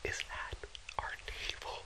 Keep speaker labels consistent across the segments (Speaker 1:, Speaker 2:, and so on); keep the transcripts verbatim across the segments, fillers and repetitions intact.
Speaker 1: is at our table.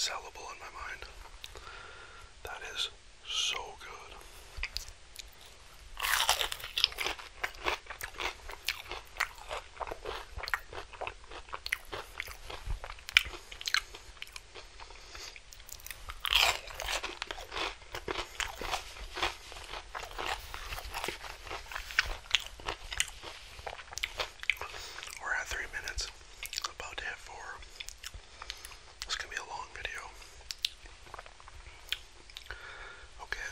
Speaker 2: unsellable in my mind. That is so good. We're at three minutes. About to hit four. This is gonna be a long video. Okay.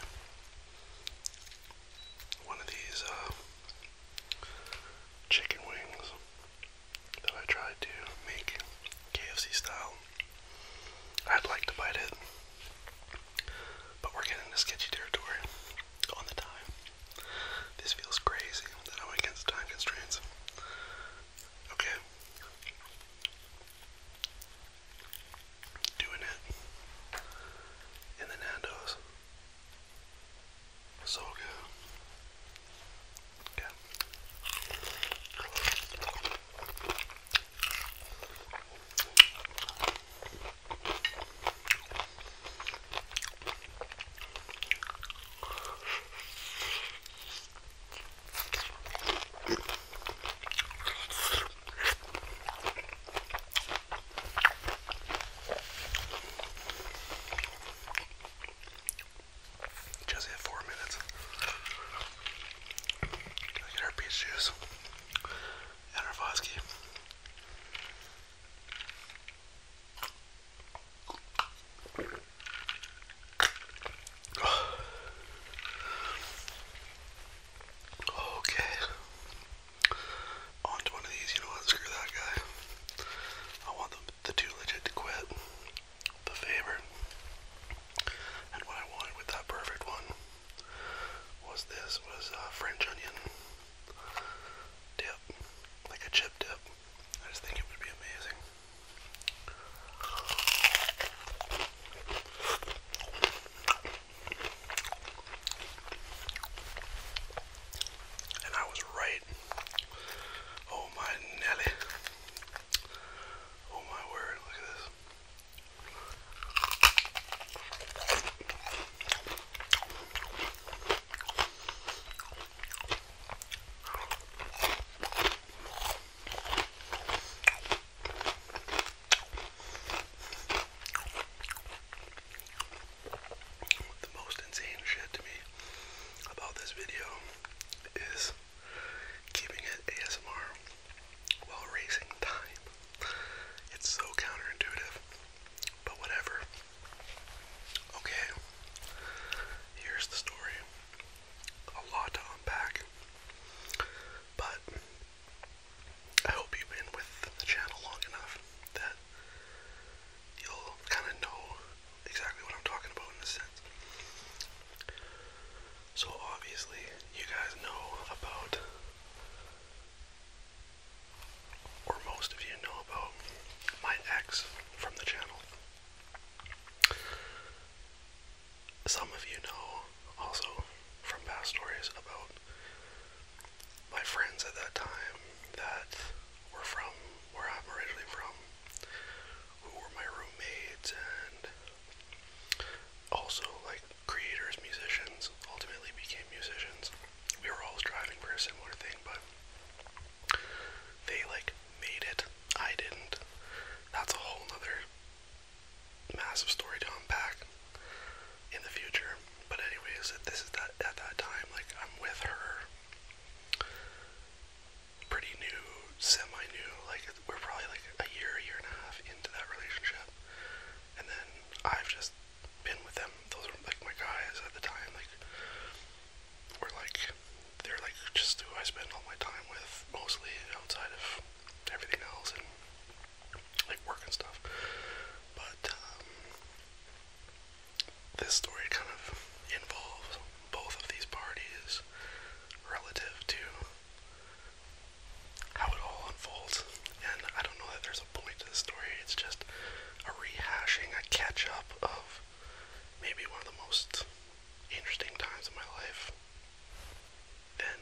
Speaker 2: One of these uh, chicken wings that I tried to make K F C style. I'd like to bite it, but we're getting into sketchy territory on the time. This feels crazy that I'm against time constraints. Okay. Doing it in the Nando's. So good. Okay. Just hit four minutes. Gotta get our peach juice and our vodka. Okay. On to one of these. You know what? Screw that guy. I want the, the too legit to quit. The favorite. And what I wanted with that perfect one was this, was uh, French onion dip, like a chip dip. I just think it would be amazing. And I was right. Oh my Nelly. Oh my word, look at this. The most insane shit to me about this video is keeping it A S M R while racing time. It's so counterintuitive, but whatever. Okay, here's the story. A lot to unpack, but I hope you've been with the channel long enough that you'll kind of know exactly what I'm talking about in a sense. So obviously, you guys know about, or most of you know about, my ex from the channel. Some of you know also from past stories about my friends at that time that were from where I'm originally from, who were my roommates and also like creators, musicians, ultimately became musicians. We were all striving for a similar thing, but they like made it. I didn't. That's a whole nother massive story to unpack in the future. But anyways, this is that at that time, like I'm with her, pretty new, semi-new, like we're probably like a year, a year and a half into that relationship. And then I've just been with them. Those are like my guys at the time, like we're like, they're like just who I spend all my time with, mostly outside of everything else and like work and stuff. But um, this story kind of involves both of these parties relative to how it all unfolds. And I don't know that there's a point to the story. It's just a rehashing, a catch-up of maybe one of the most interesting times of my life. Then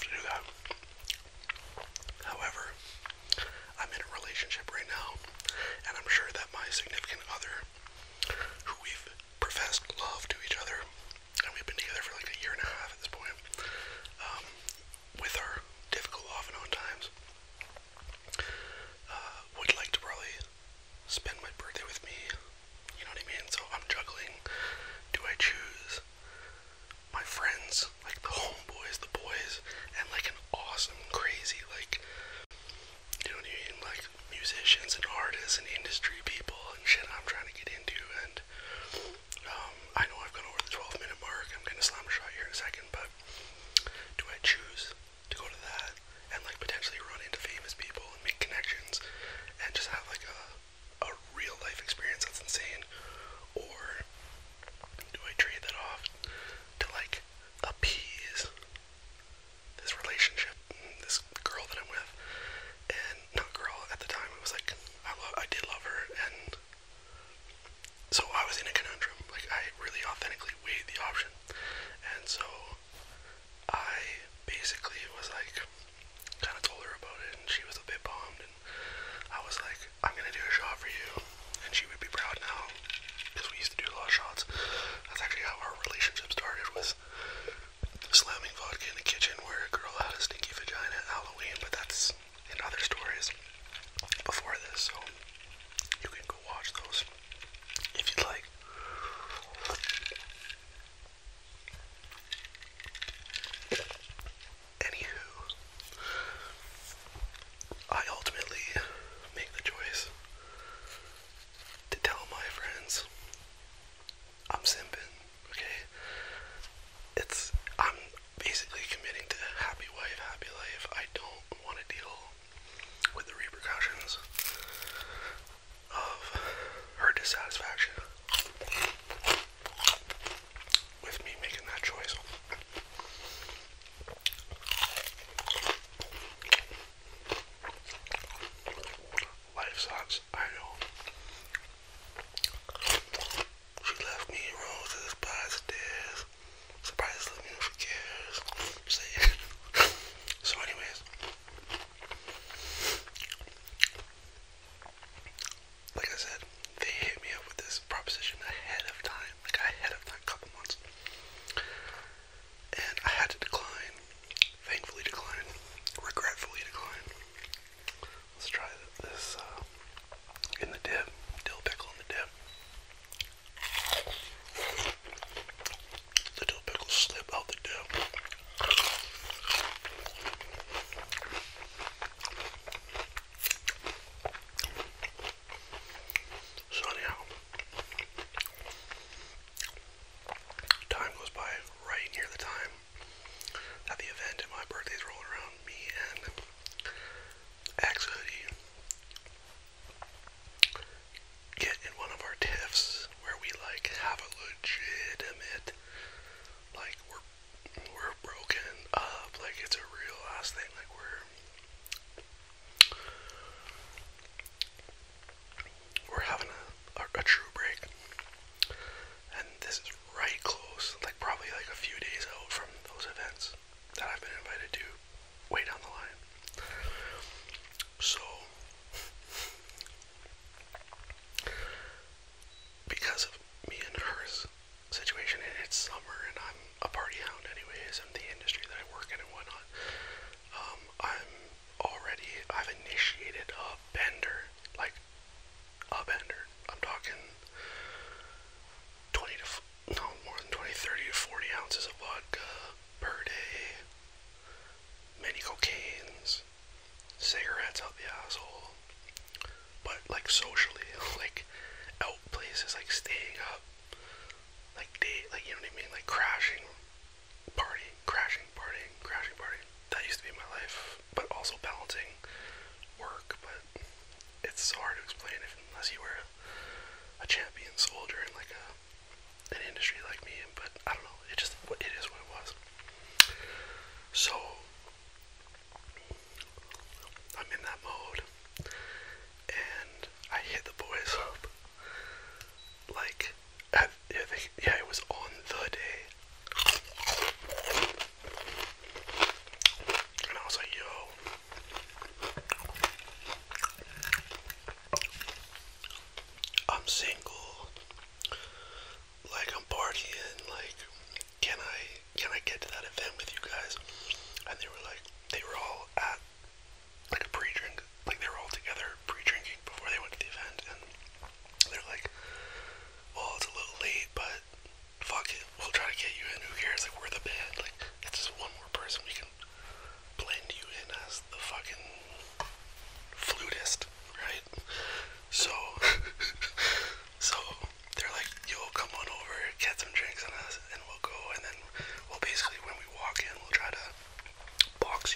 Speaker 2: to do that. However, I'm in a relationship right now, and I'm sure that my significant other, who we've professed love to each other, and we've been together for like a year and a half at this point, um, with our difficult off and on times, uh, would like to probably spend my birthday with me. You know what I mean? So I'm juggling. Do I choose my friends, like the homeboys, the boys, and like an awesome, crazy, like, you know what I mean, like musicians and artists and industry people and shit I'm trying to get into? And um, I know I've gone over the twelve minute mark. I'm gonna slam a shot here in a second, but do I choose to go to that and like potentially run into famous people and make connections and just have like a a real life experience that's insane, or do I trade that off to like appease this relationship, this girl that I'm with? And not girl at the time, it was like I love, I did love her, and so I was in a conundrum. Like I really authentically weighed the option, and so I basically was like, kind of told her about it, and she was a bit bummed, and I was like, I'm gonna do a shot for you, and she would be proud now, because we used to do a lot of shots. That's actually how our relationship started, was slamming vodka in the kitchen where a girl had a stinky vagina at Halloween, but that's in other stories before this, so you can go watch those if you'd like. Anywho, I ultimately make the choice to tell my friends I'm simping, okay? It's, I'm basically committing to happy wife, happy life. I don't want to deal with the repercussions of her dissatisfaction with me making that choice. Life sucks, I know. She left me roses by the stairs. Surprise, let me know if she cares. Say it. So anyways, like I said, they hit me up with this proposition ahead of time, like ahead of time, a couple months, and I had to decline. Thankfully decline. Regretfully decline. Let's try this uh, in the dip. Dill pickle in the dip. The dill pickle slip out the dip. So anyhow, time goes by right near the time that the event and my birthday's rolling around. Me and Axe Hoodie get in one of our tiffs where we like have a legitimate, like we're we're broken up, like it's a real ass thing, like we're we're having a, a, a true break, and this is right close, like probably like a few days out from those events that I've been invited to way down the line. So because of me and hers situation, and it's summer and I'm a party hound anyways, and the industry that I work in and whatnot, um, I'm already, I've initiated a bender, like a bender. I'm talking twenty to, no more than twenty, thirty to forty ounces of vodka per day, many cocaines, cigarettes out the asshole, but like socially, like out places, like staying up, like day, like you know what I mean, like crashing, partying, crashing, partying, crashing, partying. That used to be my life, but also balancing work. But it's so hard to explain if unless you were a, a champion soldier in like a an industry like me. But I don't know, it just it is what it was. So I'm in that mode, and I hit the boys up. Like, I, I think, yeah, it was on the day and they were like, they were all at like a pre-drink, like they were all together pre-drinking before they went to the event, and they're like, well, it's a little late, but fuck it, we'll try to get you in, who cares, like, we're the band, like, it's just one more person, we can blend you in as the fucking flutist, right? So, so, they're like, yo, come on over, get some drinks on us, and we'll go, and then, well, basically, when we walk in, we'll try to box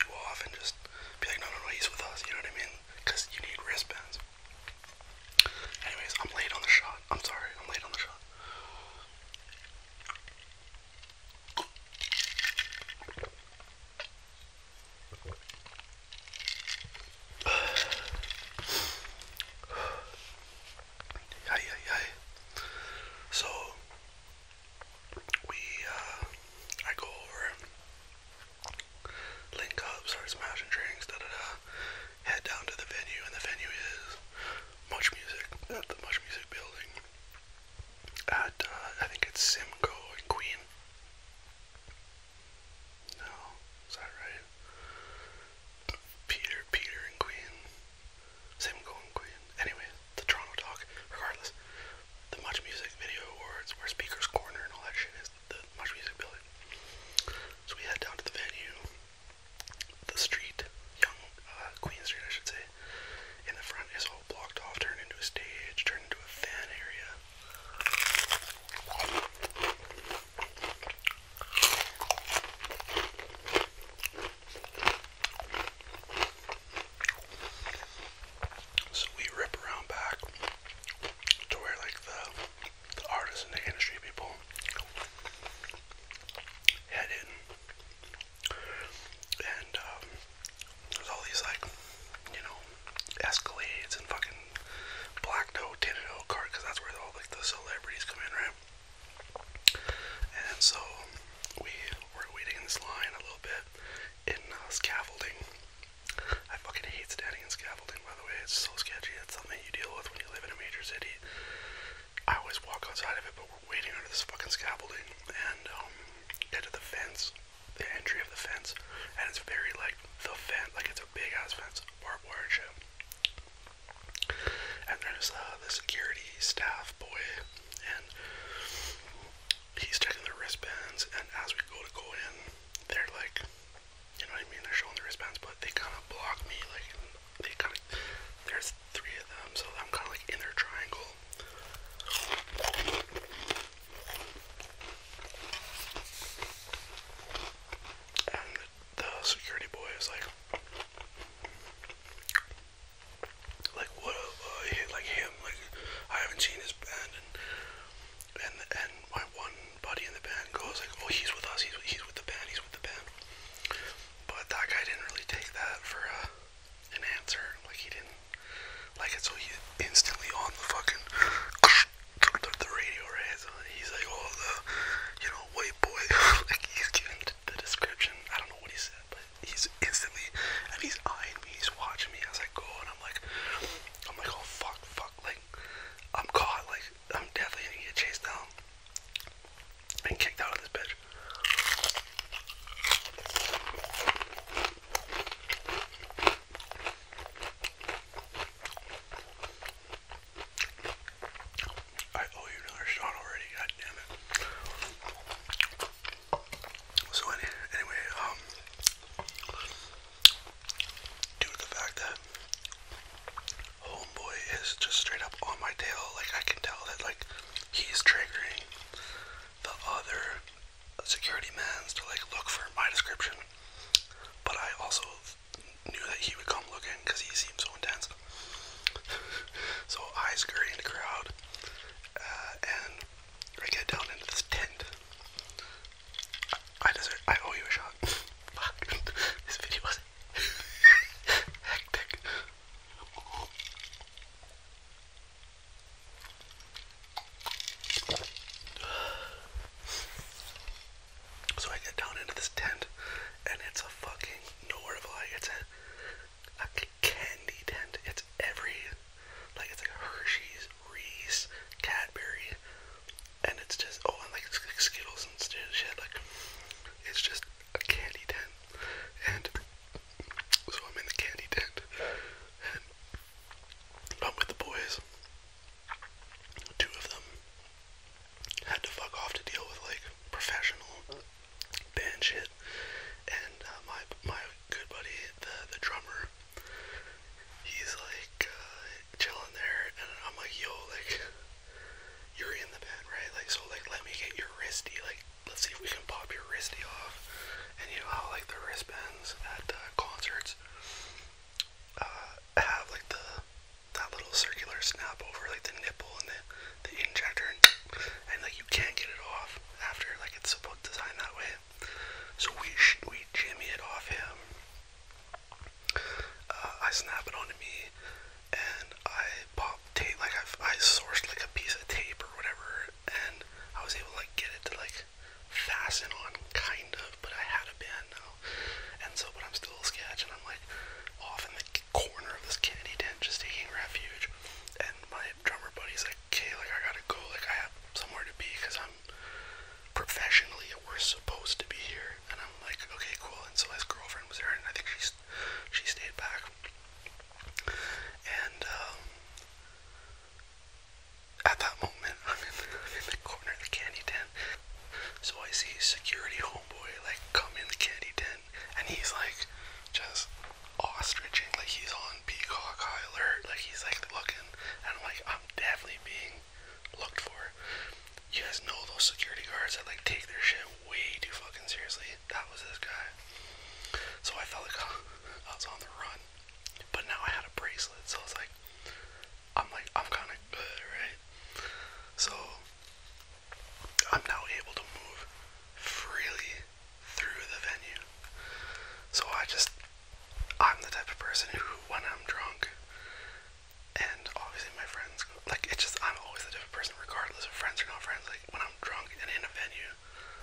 Speaker 2: he's like just ostriching, like he's on peacock high alert, like he's like looking, and I'm like, I'm definitely being looked for. You guys know those security guards that like take their shit way too fucking seriously. That was this guy. So I felt like I was on the run, but now I had a bracelet, so it's like I'm like I'm kind of good, right? So I'm now able to move freely through the venue. So I just I'm the type of person who, when I'm drunk, and obviously my friends, like, it's just, I'm always the type of person, regardless of friends or not friends, like, when I'm drunk and in a venue,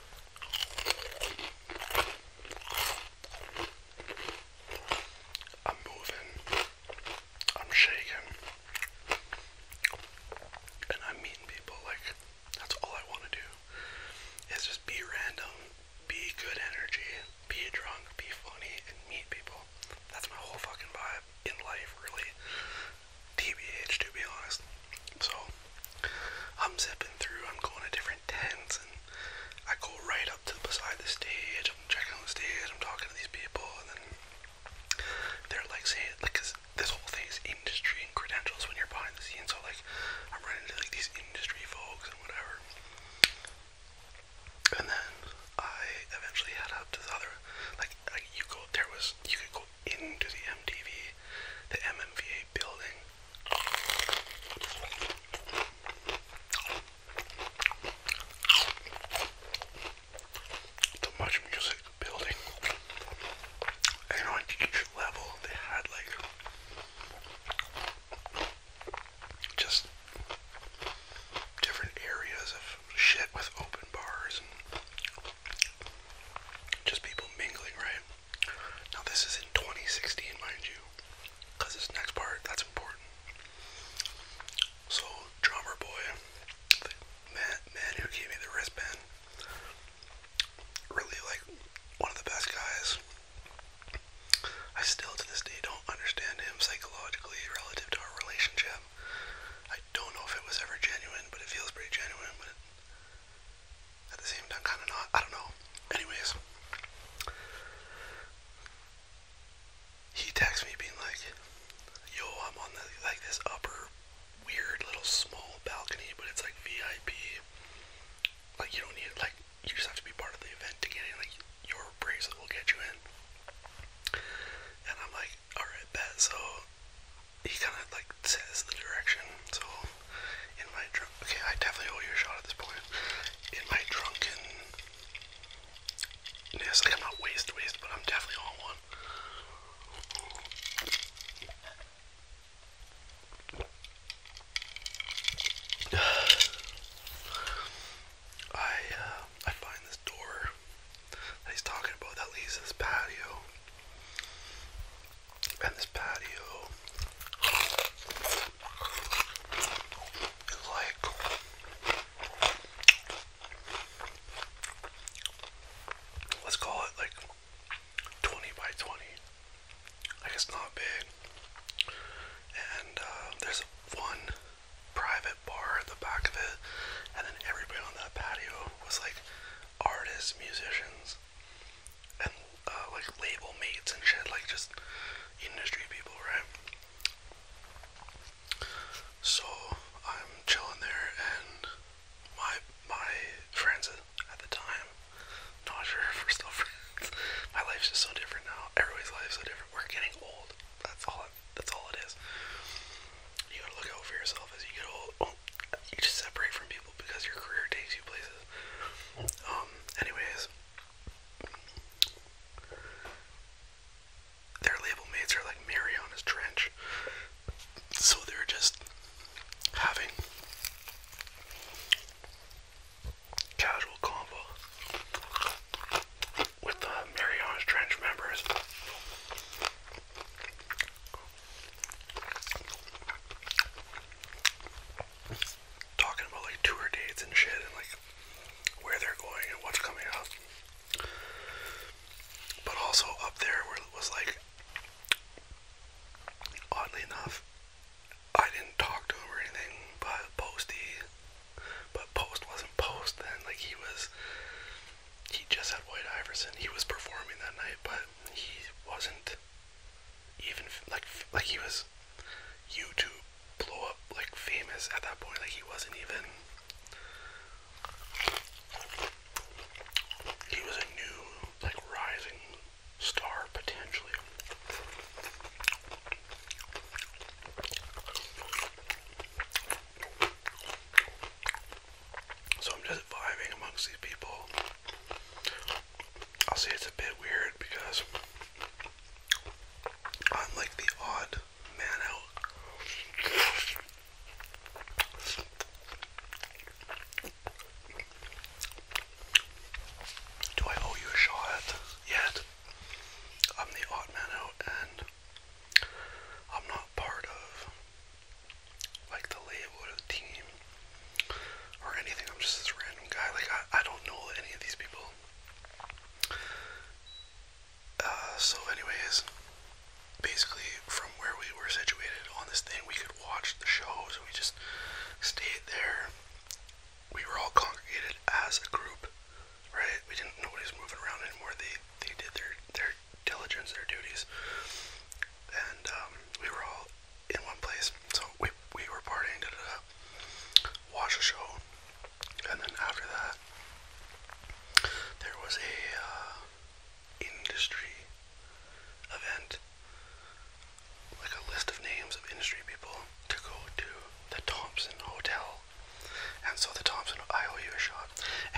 Speaker 2: I'm moving, I'm shaking, and I'm meeting people, like, that's all I want to do, is just be random, be good energy, be drunk, be funny, and meet people. That's my whole fucking vibe in life, really. T B H, to be honest. So, I'm zipping through, I'm going to different tents, and I go right up to beside the stage, I'm checking on the stage, I'm talking to these people, and then they're like saying, like, cause this whole thing is industry and credentials when you're behind the scenes, so like, I'm running into like these industry folks and whatever. And then I eventually head up to the other, like, like you go, there was, you could go into the M T V, the M M V A building. The Much Music building. And on each level, they had like, just different areas of shit with open bars and just people mingling, right? Now this is in twenty sixteen, mind you, because this next part, that's important. So, drummer boy, the man, man who gave me the wristband, really like one of the best guys. I still to this day don't understand him psychologically relative to our relationship. I don't know if it was ever genuine, but it feels pretty genuine, but at the same time kind of not. I don't know. Anyways, he texts me being like, yo, I'm on the, like this upper weird little small balcony, but it's like V I P. Like, you don't need, like, you just have to be part of the event to get in. Like, your bracelet will get you in. And I'm like, alright, bet. So he kind of like says the direction. So in my drunk, okay, I definitely owe you a shot at this point. In my drunkenness, like I'm not wasted, wasted, but I'm definitely on one. I uh, I find this door that he's talking about that leads to this patio. And this patio is like, let's call it like twenty by twenty. Like, it's not big. And uh, there's one private bar at the back of it, and then everybody on that patio was like artists, musicians, and uh, like label mates and shit, like just industry people, right? So I'm chilling there, and my my friends at the time, not sure if we're still friends. My life's just so different now. Everybody's life's so different. We're getting old. That's all. That's all it is. You gotta look out for yourself as you get old. Well, you just separate from people because your career takes you places. Um. Anyways, so anyways, basically from where we were situated on this thing, we could watch the show, so we just stayed there. We were all congregated as a group, right? We didn't, nobody was moving around anymore. They, they did their, their diligence, their duties. And, um, we were all in one place. So we, we were partying, da da da, watch the show. And then after that, there was a, uh, industry event, like a list of names of industry people to go to the Thompson Hotel. And so the Thompson, I owe you a shot.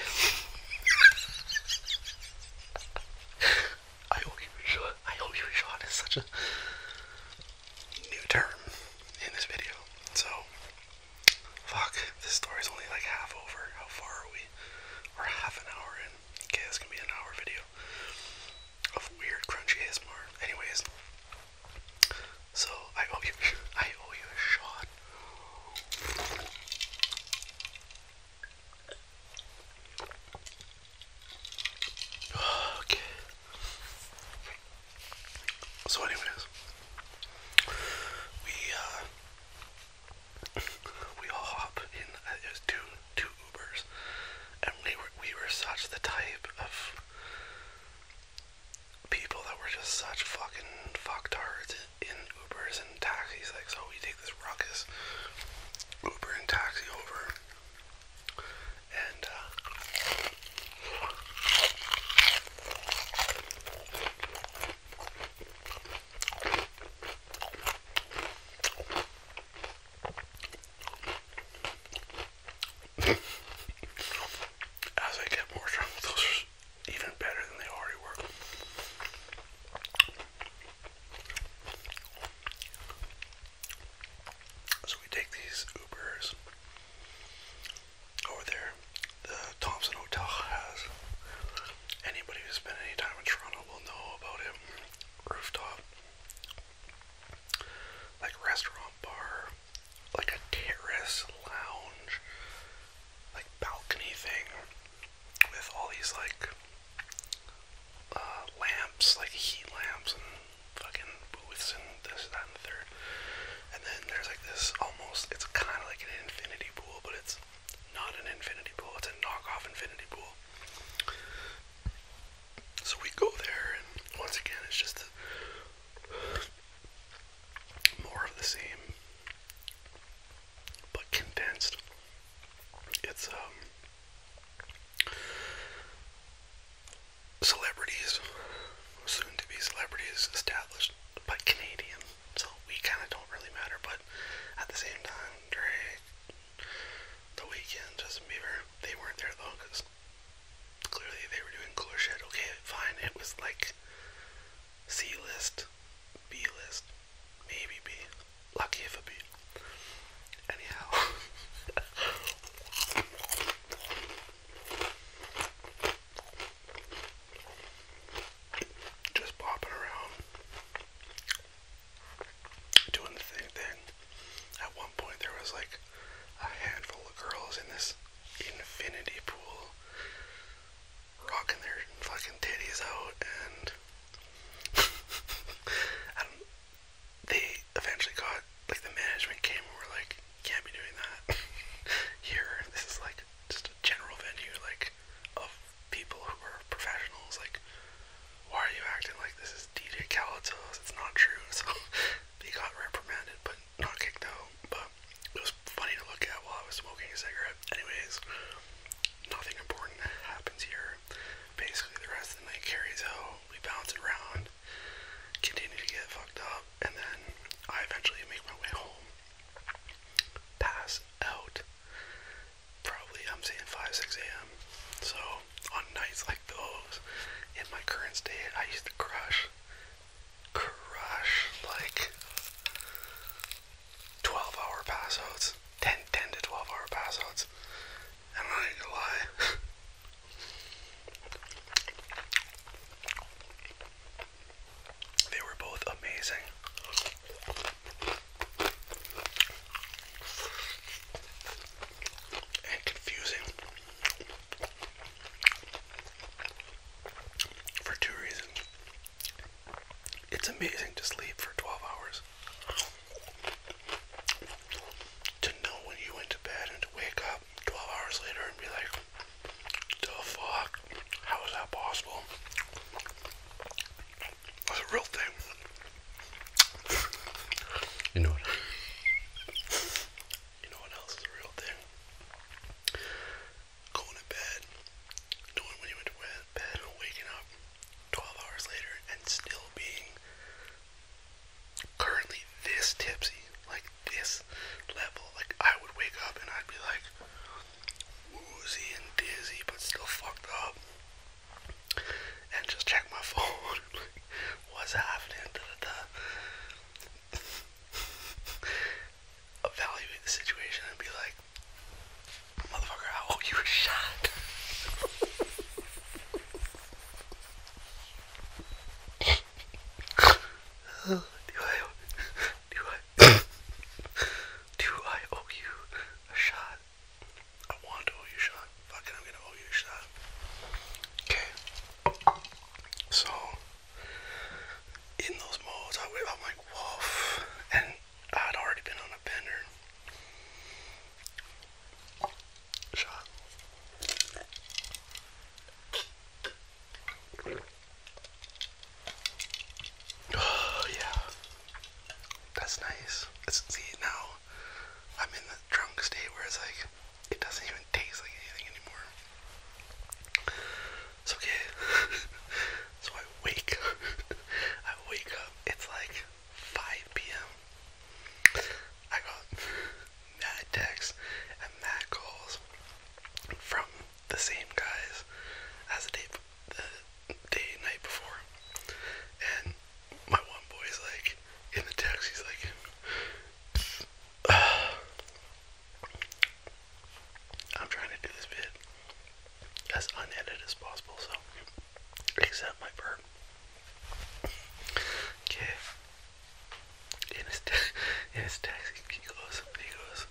Speaker 2: I owe you a shot. I owe you a shot is such a new term in this video. So, fuck, this story's only like half over. How far are we? We're half an hour in. Okay, this can be an hour video of weird crunchy A S M R. Anyways, so I owe you, I owe you a shot. Okay. So anyways, we uh, we all hop in. Uh, it was two two Ubers, and we were we were such the type of people that were just such fucking fucktards in Ubers and taxis. Like, so we take this ruckus Uber and taxi over, and uh, as I get more drunk, those are even better than they already were. So we take these Ubers over there. The Thompson Hotel has, anybody who's spent any time in Toronto will know about it. Rooftop, like restaurant bar, like a terrace lounge, like balcony thing with all these like uh, lamps, like heat lamps and fucking booths and this, that, and the third. And then there's like this almost, it's kind of like an infinity pool, but it's not an infinity pool, it's a knockoff infinity pool. So we go there, and once again, it's just more of the same, but condensed. It's, um, celebrities, soon to be celebrities, established, but Canadian, so we kind of don't really matter, but at the same time, Drake, The Weeknd, Justin Bieber, they weren't there though, because clearly they were doing cooler shit. Okay, fine, it was like C-list, B-list, maybe B, lucky if a B. Anyhow, just bopping around, doing the thing thing. At one point there was like a handful of girls in this infinity pool rocking their fucking titties out, and and they eventually got, like, the management came and were like, can't be doing that here. This is like just a general venue, like, of people who are professionals. Like, why are you acting like this is D J Khaled's house? It's not true. So they got reprimanded, but not kicked out. But it was funny to look at while I was smoking a cigarette. Anyways, nothing important happens here. Basically, the rest of the night carries out. We bounce around, continue to get fucked up, and then I eventually make my way home. Pass out. Probably, I'm saying five, six a.m. So, on nights like those, in my current state, I used to crush, crush, like, twelve hour pass outs. ten, ten to twelve hour pass outs. I'm not even gonna lie. They were both amazing. And confusing. For two reasons. amazing to sleep for twelve hours. To know when you went to bed and to wake up twelve hours later and be like, the fuck? How is that possible? That's a real thing. You know what? You know what else is a real thing? Going to bed, knowing when you went to bed, waking up twelve hours later and still being currently this tipsy, like this level. Like I would wake up and I'd be like woozy and dizzy but still fucked up and just check my phone. Like, what's happening? Da, da, da. Evaluate the situation and be like, motherfucker, I owe you a shot. do I do I do I owe you a shot? I want to owe you a shot. Fuck it, I'm gonna owe you a shot. Okay. So in those modes, I, I'm like, woof, and I'd already been on a bender. Shot. Oh yeah, that's nice. It's, see, now I'm in the drunk state where it's like it doesn't even taste like anything anymore. It's okay. So I wake up. I wake up. It's like five p.m. I got mad texts and mad calls from the same guys as the day, the day night before. And my one boy's like, in the text, he's like, uh, I'm trying to do this bit as unedited as possible, so accept my burp. Okay. In his, te- in his text, he goes, he goes,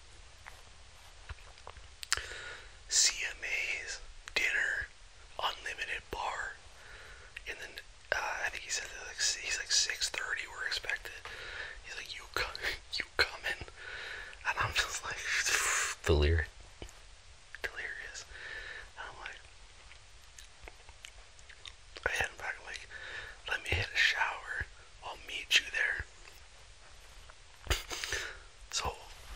Speaker 2: C M A's, dinner, unlimited bar. And then, uh, I think he said that like, he's like six thirty we're expected. He's like, you come, you coming? And I'm just like, delirious. Delirious. And I'm like, I hit him back, I'm like, let me hit a shower. I'll meet you there. So,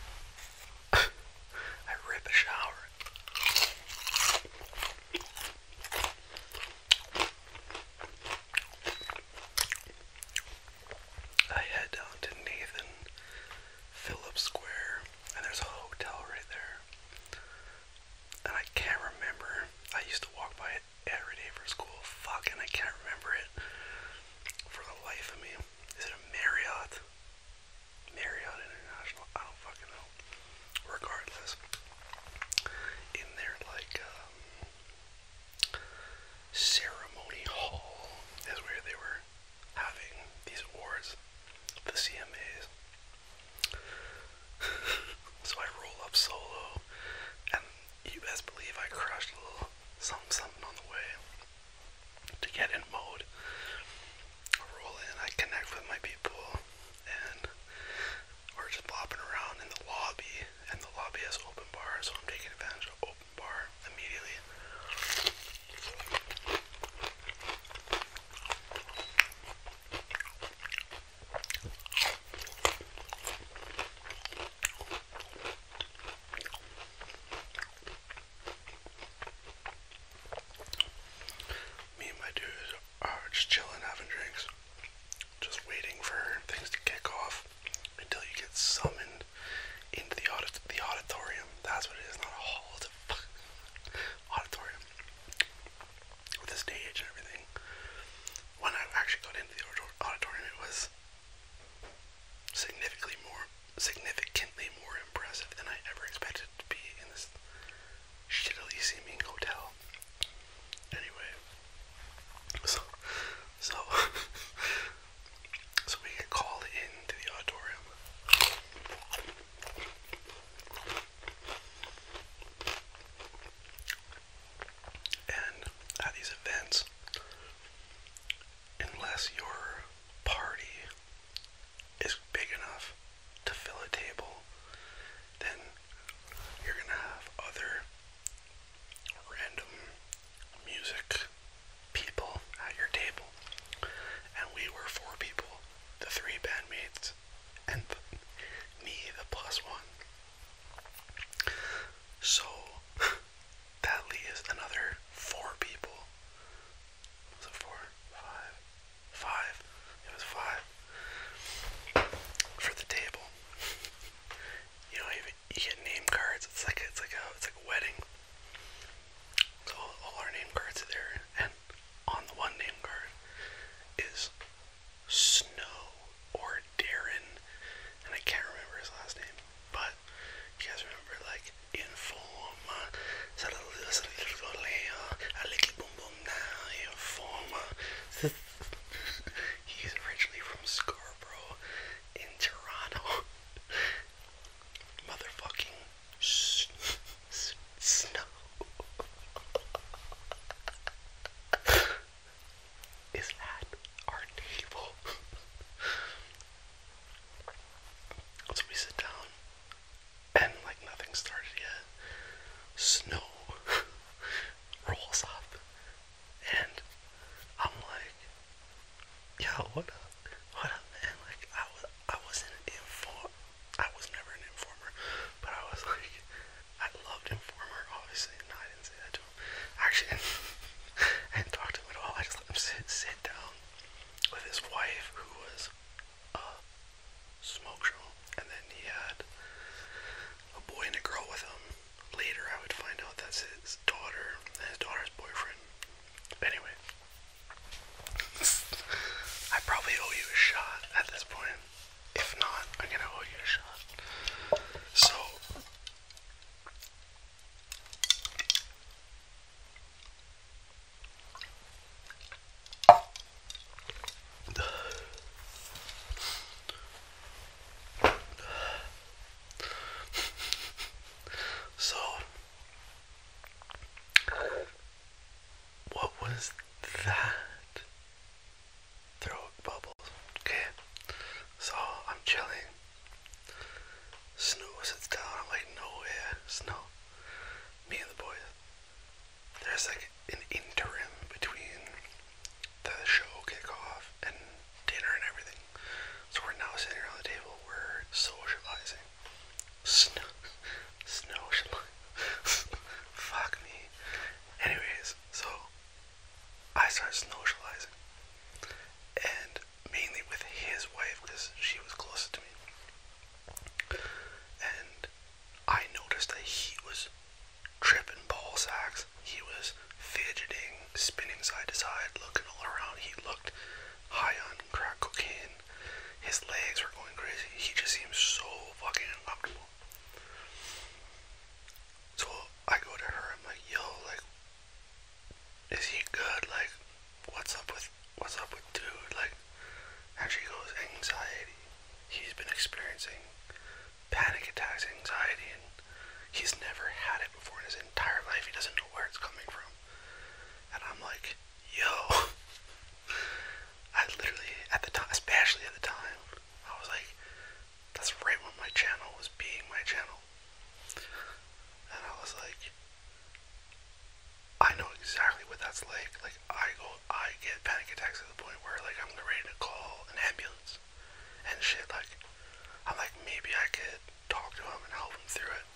Speaker 2: I rip a shower. I head down to Nathan Phillips Square, and there's a hotel right there. And I can't remember. I used to walk by it every day for school. Fuck, and I can't remember it for the life of me. Is it a Marriott? Marriott International? I don't fucking know. Regardless, in their like um, ceremony hall is where they were having these awards, the C M As. So I roll up solo, and you best believe I crushed a little something, something on the way to get in mode. I roll in, I connect with my people, and we're just bopping around in the lobby, and the lobby has open bar, so I'm taking advantage of open bar immediately. Me and my dude are just chilling, having drinks, just waiting for things to kick off until you get summoned into the audit the auditorium. That's what it is, not a hall, it's a auditorium with a stage and everything. When I actually got into the auditorium, it was significantly more significantly more impressive than I ever expected it to be in this shittily seeming hotel. Anyway, so so so we get called into the auditorium. And at these events, unless your party owe you a shot at this point. If not, I'm gonna owe you a shot. So, so, what was that? Throat bubbles. Okay, so I'm chilling. Snow sits down. I'm like, no way, Snow. Me and the boys. There's like an interim between the show kickoff and dinner and everything. So we're now sitting around the table. We're socializing. Snow, snow, fuck me. Anyways, so I started socializing, and mainly with his wife because she was closest to me. And I noticed that he was tripping ball sacks. He was fidgeting, spinning side to side, looking all around. He looked high on crack cocaine. His legs were going crazy. He just seemed so fucking uncomfortable. So I go to her. I'm like, yo, like, is he good? Like, what's up with what's up with dude? Like, and she goes, anxiety. He's been experiencing panic attacks, anxiety, and he's never had it before in his entire life. He doesn't know where it's coming from. And I'm like, yo. I literally, at the time, especially at the time, I was like, that's right when my channel was being my channel. And I was like, I know exactly what that's like. Like, I go, I get panic attacks to the point where, like, I'm ready to call an ambulance and shit. Like, I'm like, maybe I could talk to him and help him through it.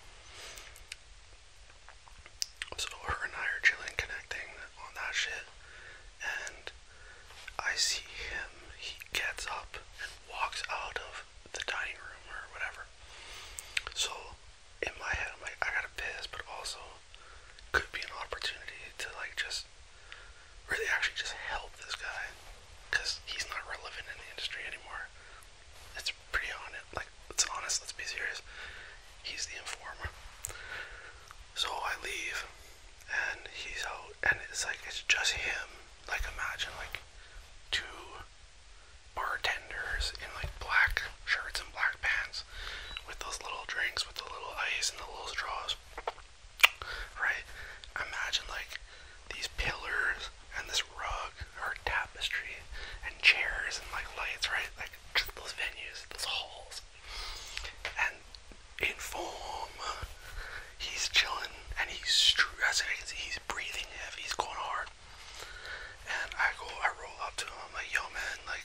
Speaker 2: So her and I are chilling, connecting on that shit, and I see him, he gets up and walks out of the dining room or whatever. So in my head, I'm like, I gotta piss, but also could be an opportunity to like just really actually just help this guy, because he's not relevant in the industry anymore. It's pretty on it, like, let's honest, let's be serious. He's the informer. So I leave, and he's out, and it's like, it's just him. Like, imagine like two bartenders in like black shirts and black pants with those little drinks with the little ice and the little straws, right? Imagine like these pillars and this rug or tapestry and chairs and like lights, right? Like just those venues, those halls, and in foam, he's chilling and he's stressing. He's breathing heavy, he's going hard. And I go, I roll up to him, I'm like, yo man, like,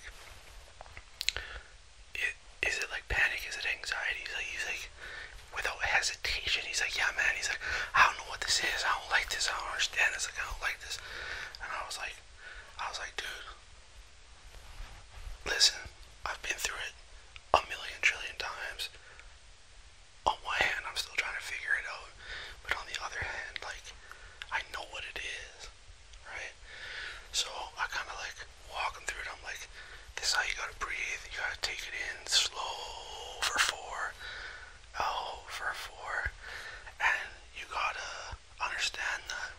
Speaker 2: it, is it like panic? Is it anxiety? He's like, he's like, without hesitation, he's like, yeah man, he's like, I don't know what this is, I don't like this, I don't understand this, like, I don't like this. And I was like, I was like, dude, listen, I've been through it a million trillion times. On one hand, I'm still trying to figure it out, but on the other hand, like, I know what it is, right? So I kind of like walk him through it. I'm like, this is how you gotta breathe. You gotta take it in slow for four, out for four, and you gotta understand that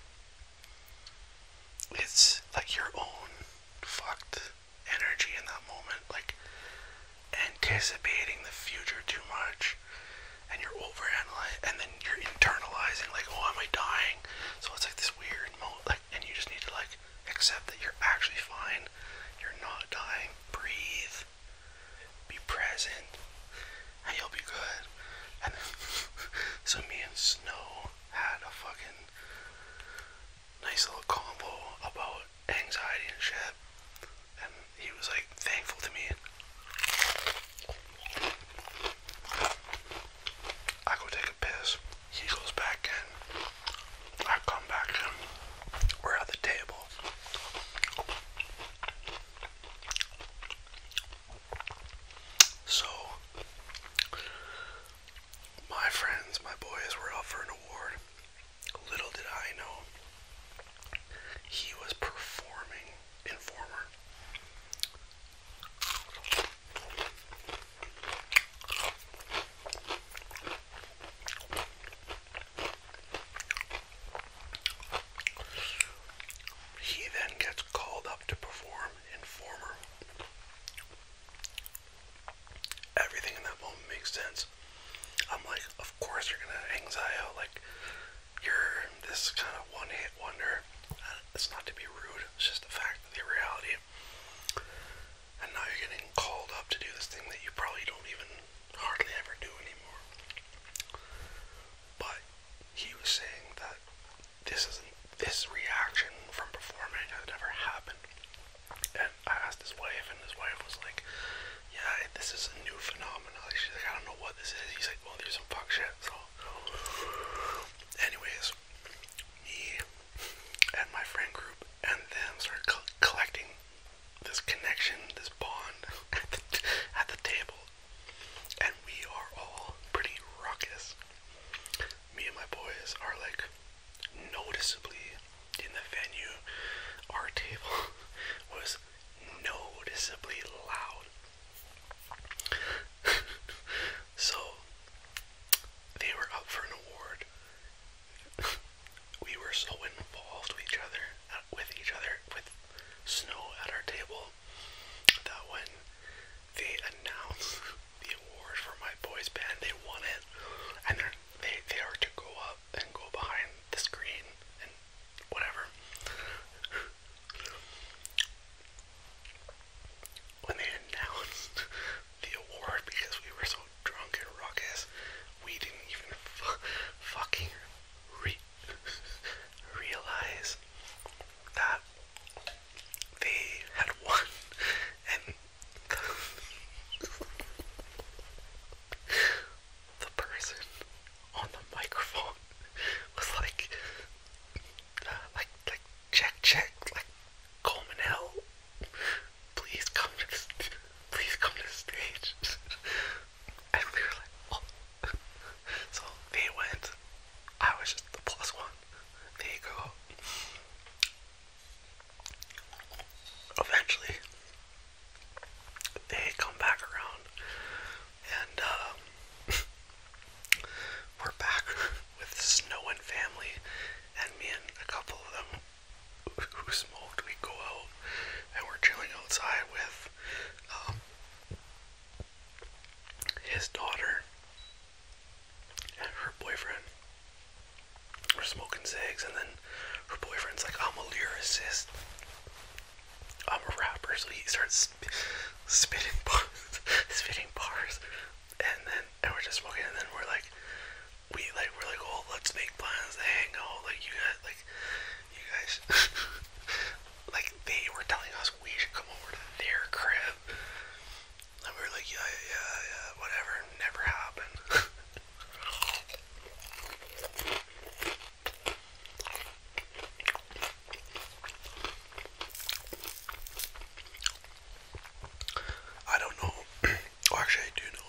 Speaker 2: it's like your own fucked energy in that moment, like anticipating the future too much, and you're overanalyzing, and then you're internalizing, like, oh, am I dying? So it's like this weird moment, like, and you just need to like accept that you're actually fine, you're not dying, breathe, be present, and you'll be good. And so me and Snow had a fucking nice little combo about anxiety and shit, and he was like thankful to me. I go take a piss, he goes back in, I come back in, we're at the table. So my friends, my boys were up for an award. Little did I know, he was performing Informer. sense. I'm like, of course you're gonna anxiety, like, you're this kind of one-hit wonder. Uh, it's not to be rude, it's just the fact of the reality. And now you're getting called up to do this thing that you probably don't even hardly ever do anymore. But he was saying that this isn't, this reaction from performing has never happened. And I asked his wife, and his wife was like, yeah, this is a new phenomenon. Like, she's like, I don't know what this is. He's like, well, there's some fuck shit. So, anyways, me and my friend group and them started co collecting this connection, this bond at the, at the table. And we are all pretty ruckus. Me and my boys are like noticeably in the venue. Our table was noticeably loud. So they were up for an award. We were so involved with each other, with each other, with Snow at our table, that when they announced the award for my boys band, they won it, and they they are to go up and go behind the screen and whatever. When they announced the award, because we were so drunk and ruckus, we didn't even fu fucking re realize that they had won. And the person on the microphone was like, uh, like, like, check, check, like, Coleman Hill, please come to the, please come to the stage. And we were like, oh. So they went. I was just the plus one. They go. Eventually, they come back around, and um, we're back with Snow and family, and me and a couple of them who smoked. We go out, and we're chilling outside with um, his daughter and her boyfriend. We're smoking cigs, and then her boyfriend's like, I'm a lyricist, I'm a rapper, so he starts sp spitting bars, spitting bars, and then and we're just smoking, and then we're like, we like we're like, oh, let's make plans to hang out, like you guys, like you guys, like they were telling us we should come over to their crib, and we were like, yeah, yeah, yeah, whatever, never happened. I don't know. Oh, actually, I do know.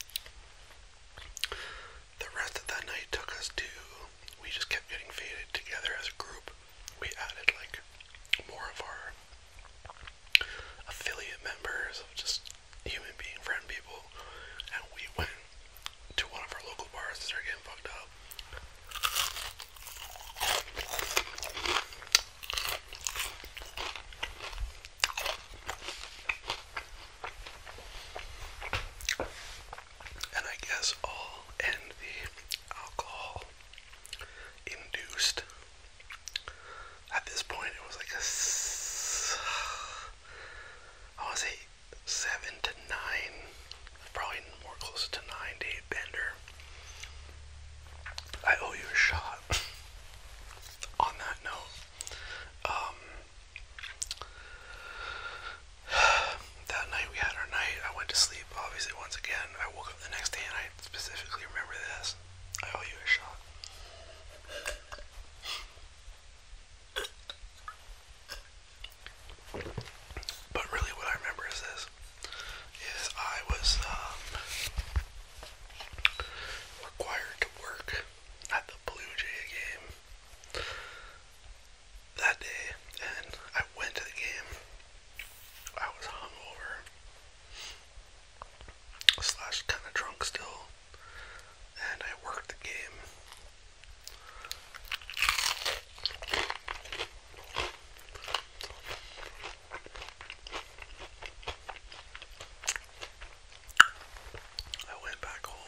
Speaker 2: The rest of that night took us to, we just kept getting faded together as a group. We added like more of our affiliate members, of just human being friend people, and we went to one of our local bars to start getting fucked up. And I guess all in the alcohol induced. At this point, it was like a, I want to say seven to nine, probably more closer to nine day bender. I owe you a shot. On that note, um, that night we had our night. I went to sleep, obviously, once again. I woke up the next day and I specifically remember this. I owe you a shot. But really what I remember is this, is I was um, required to work at the Blue Jay game that day, and I went to the game. I was hungover, slash kind of drunk still, and I worked the game. I went back home.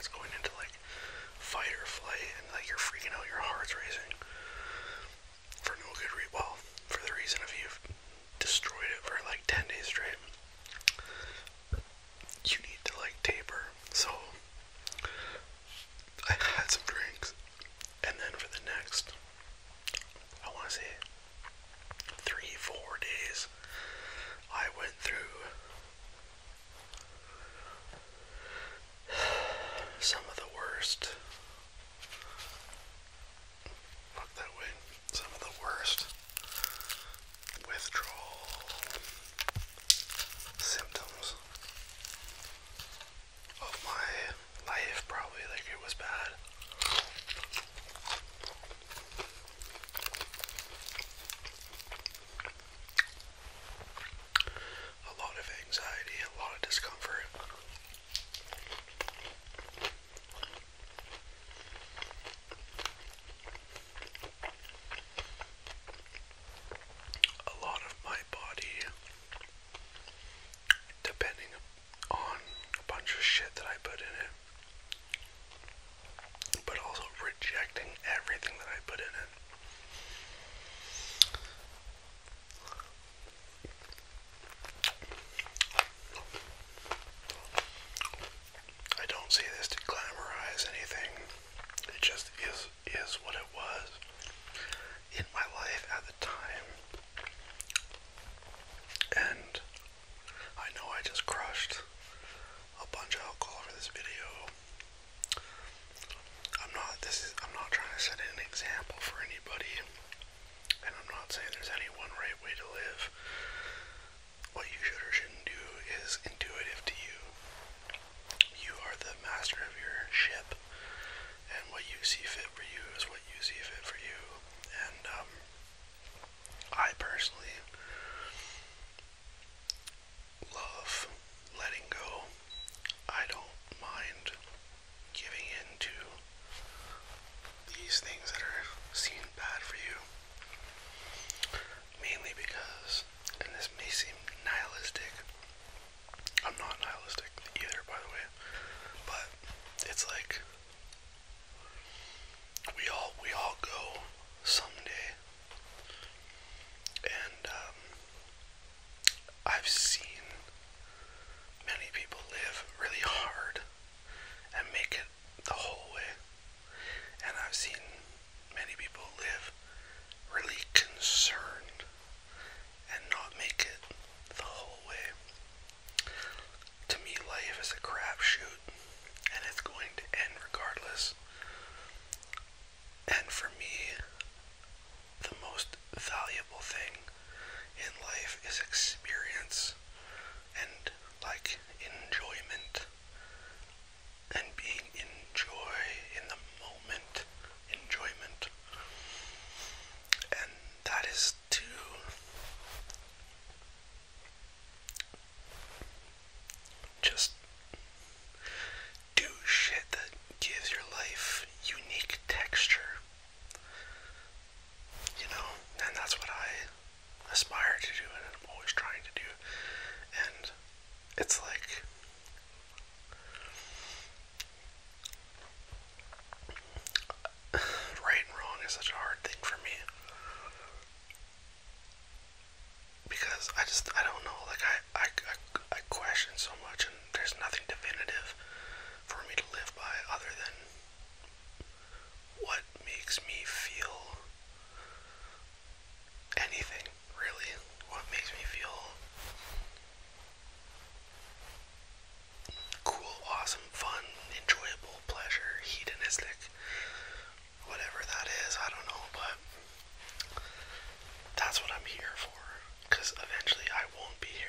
Speaker 2: starts going into like fight or flight, and like you're freaking out, your heart's racing for no good reason. Well, for the reason of you've destroyed it for like ten days straight. You need to like taper. So I had some drinks, and then for the next, I want to say three, four days, I went through some of the worst, look that way, some of the worst withdrawal symptoms of my life, probably. Like, it was bad. A lot of anxiety, a lot of discomfort. A lot of my body, depending on a bunch of shit that I put in it, but also rejecting everything that I put in it. I don't say this to glamorize anything. It just is is what it was in my life at the time. And I know I just crushed a bunch of alcohol for this video. I'm not this is I'm not trying to set an example for anybody, and I'm not saying there's any one right way to live. What you should or shouldn't do is intuitive to you. You are the master of your ship, and what you see fit for you is what you see fit for you. And um, I personally love letting go. I don't mind giving in to these things that are seen bad for you. Mainly because, and this may seem nihilistic, I'm not nihilistic either, by the way, but it's like we all we all go someday, and um, I've seen many people live really hard and make it the whole way, and I've seen many people live really concerned and not make it the whole way. To me, life is a crapshoot, and it's going to end regardless. And for me, the most valuable thing in life is experience and like enjoyment, and being in joy in the moment, enjoyment. And that is to just do shit that gives your life unique texture, you know, and that's what I aspire to do, and I'm always trying to do. And it's like, right and wrong is such a hard thing for me, because I just, I don't know, like I, I, I, I question so much, and there's nothing definitive for me to live by other than what makes me feel anything, really. What makes me feel cool, awesome, fun, enjoyable, pleasure, hedonistic, whatever that is, I don't know, but that's what I'm here for, because eventually I won't be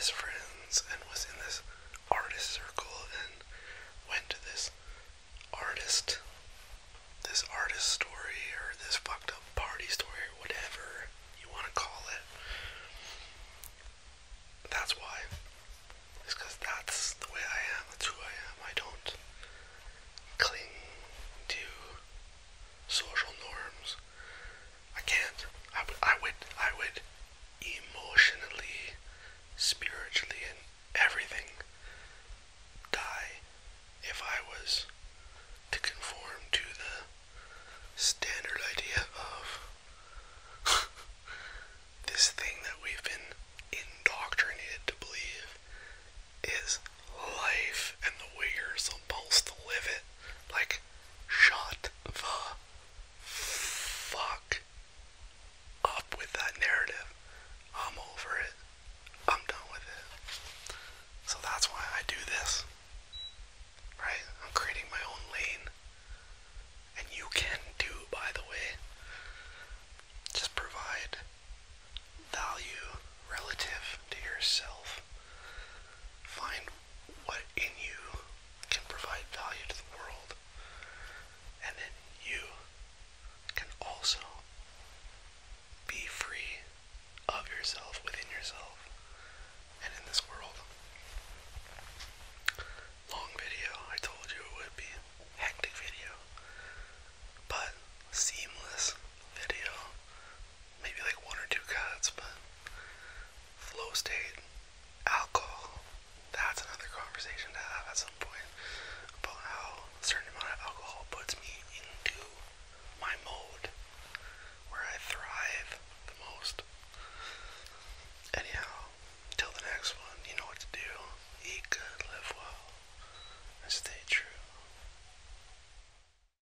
Speaker 2: his friends and was in this artist circle and went to this artist, this artist story or this fucked up party story or whatever you want to call